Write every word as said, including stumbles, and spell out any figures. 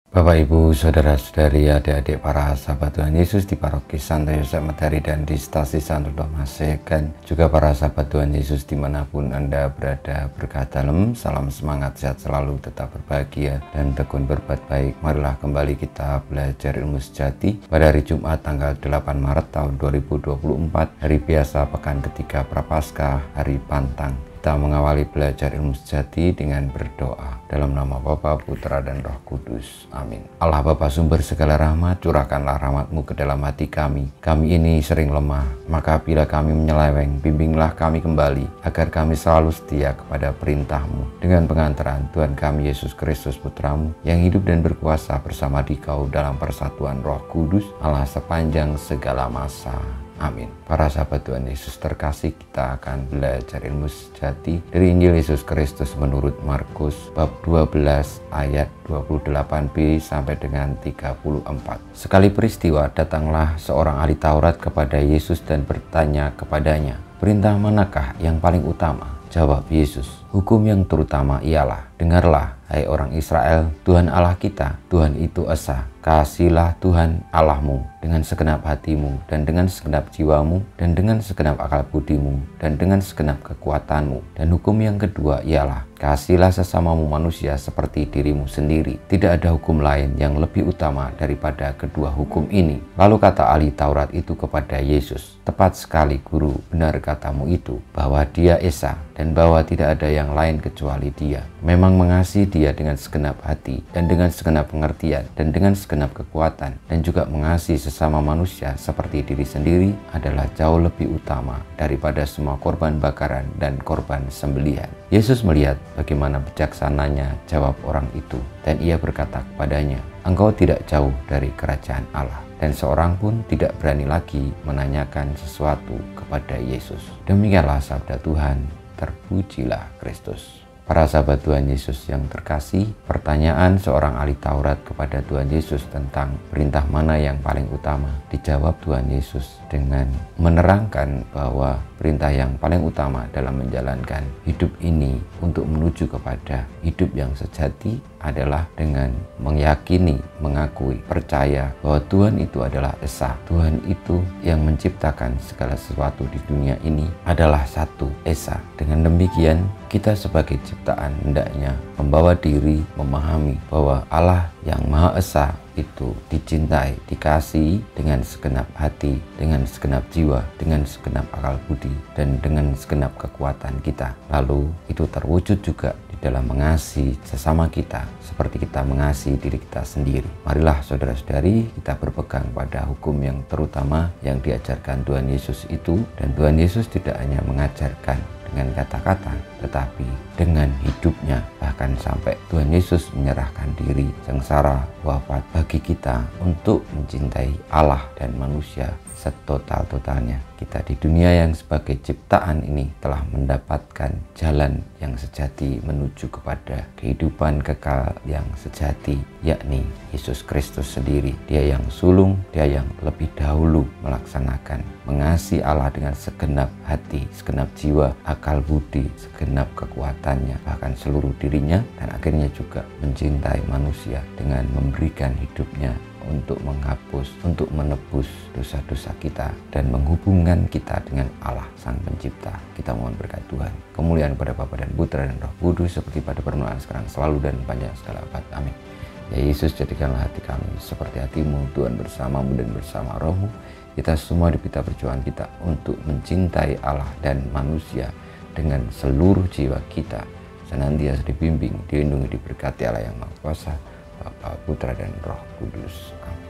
Bapak, Ibu, Saudara-saudari, adik-adik para sahabat Tuhan Yesus di Paroki Santo Yosef Medari dan di Stasi Santo Thomas dan juga para sahabat Tuhan Yesus dimanapun Anda berada, berkat dalam, salam semangat, sehat selalu, tetap berbahagia dan tekun berbuat baik. Marilah kembali kita belajar ilmu sejati pada hari Jumat tanggal delapan Maret tahun dua ribu dua puluh empat, hari biasa pekan ketiga Prapaskah, hari Pantang. Kita mengawali belajar ilmu sejati dengan berdoa. Dalam nama Bapa, Putra, dan Roh Kudus. Amin. Allah Bapa sumber segala rahmat, curahkanlah rahmat-Mu ke dalam hati kami. Kami ini sering lemah, maka bila kami menyeleweng, bimbinglah kami kembali, agar kami selalu setia kepada perintah-Mu. Dengan pengantaran Tuhan kami Yesus Kristus Putra-Mu, yang hidup dan berkuasa bersama Dikau dalam persatuan Roh Kudus, Allah sepanjang segala masa. Amin. Para sahabat Tuhan Yesus terkasih, kita akan belajar ilmu sejati dari Injil Yesus Kristus menurut Markus bab dua belas ayat dua puluh delapan b sampai dengan tiga puluh empat. Sekali peristiwa datanglah seorang ahli Taurat kepada Yesus dan bertanya kepadanya, "Perintah manakah yang paling utama?" Jawab Yesus, "Hukum yang terutama ialah, dengarlah, hai orang Israel, Tuhan Allah kita, Tuhan itu esa. Kasihilah Tuhan Allahmu dengan segenap hatimu, dan dengan segenap jiwamu, dan dengan segenap akal budimu, dan dengan segenap kekuatanmu. Dan hukum yang kedua ialah, kasihilah sesamamu manusia seperti dirimu sendiri. Tidak ada hukum lain yang lebih utama daripada kedua hukum ini." Lalu kata ahli Taurat itu kepada Yesus, "Tepat sekali, Guru, benar katamu itu, bahwa Dia esa, dan bahwa tidak ada yang lain kecuali Dia. Memang mengasihi Dia dengan segenap hati, dan dengan segenap pengertian, dan dengan segenap kekuatan, dan juga mengasihi sesama manusia seperti diri sendiri adalah jauh lebih utama daripada semua korban bakaran dan korban sembelihan." Yesus melihat bagaimana bijaksananya jawab orang itu, dan ia berkata kepadanya, "Engkau tidak jauh dari kerajaan Allah." Dan seorang pun tidak berani lagi menanyakan sesuatu kepada Yesus. Demikianlah sabda Tuhan, terpujilah Kristus. Para sahabat Tuhan Yesus yang terkasih, pertanyaan seorang ahli Taurat kepada Tuhan Yesus tentang perintah mana yang paling utama, dijawab Tuhan Yesus dengan menerangkan bahwa perintah yang paling utama dalam menjalankan hidup ini untuk menuju kepada hidup yang sejati adalah dengan meyakini, mengakui, percaya bahwa Tuhan itu adalah esa. Tuhan itu yang menciptakan segala sesuatu di dunia ini adalah satu, esa. Dengan demikian, kita sebagai ciptaan hendaknya membawa diri memahami bahwa Allah yang Maha Esa itu dicintai, dikasihi dengan segenap hati, dengan segenap jiwa, dengan segenap akal budi, dan dengan segenap kekuatan kita. Lalu itu terwujud juga di dalam mengasihi sesama kita seperti kita mengasihi diri kita sendiri. Marilah saudara-saudari, kita berpegang pada hukum yang terutama yang diajarkan Tuhan Yesus itu, dan Tuhan Yesus tidak hanya mengajarkan dengan kata-kata, tetapi dengan hidupnya. Bahkan sampai Tuhan Yesus menyerahkan diri, sengsara, wafat bagi kita untuk mencintai Allah dan manusia setotal-totalnya. Kita di dunia yang sebagai ciptaan ini telah mendapatkan jalan yang sejati menuju kepada kehidupan kekal yang sejati, yakni Yesus Kristus sendiri. Dia yang sulung, Dia yang lebih dahulu melaksanakan mengasihi Allah dengan segenap hati, segenap jiwa, akal budi, segenap kekuatannya, bahkan seluruh dirinya, dan akhirnya juga mencintai manusia dengan memberikan hidupnya untuk menghapus, untuk menebus dosa-dosa kita dan menghubungkan kita dengan Allah Sang Pencipta. Kita mohon berkat Tuhan, kemuliaan pada Bapa dan Putra dan Roh Kudus, seperti pada permulaan, sekarang, selalu, dan panjang segala abad. Amin. Ya Yesus, jadikanlah hati kami seperti hati-Mu, Tuhan, bersama-Mu dan bersama Roh-Mu. Kita semua dipita perjuangan kita untuk mencintai Allah dan manusia dengan seluruh jiwa kita, senantiasa dibimbing, dilindungi, diberkati Allah yang Maha Kuasa, Bapa, Putra, dan Roh Kudus. Amin.